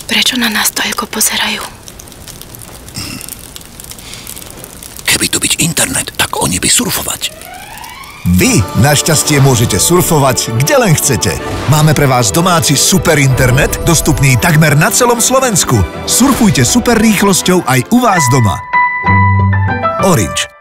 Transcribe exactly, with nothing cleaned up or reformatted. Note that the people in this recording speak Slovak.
Prečo na nás toľko pozerajú? Keby tu byť internet, tak oni by surfovať. Vy našťastie môžete surfovať, kde len chcete. Máme pre vás domáci super internet, dostupný takmer na celom Slovensku. Surfujte super rýchlosťou aj u vás doma. Orange.